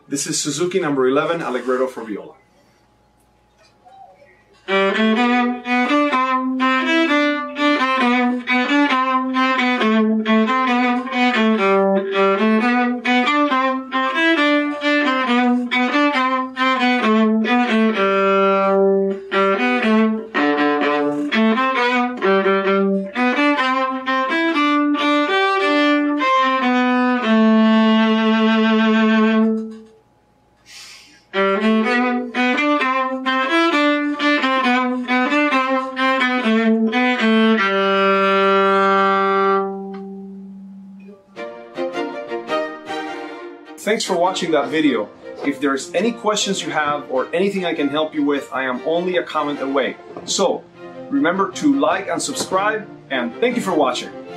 This is Suzuki number 11, Allegretto for viola. Thanks for watching that video. If there's any questions you have or anything I can help you with, I am only a comment away. So remember to like and subscribe, and thank you for watching.